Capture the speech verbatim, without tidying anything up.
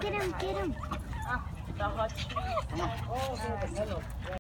Get him, get him. Ah, the hot cheese. Oh, hello.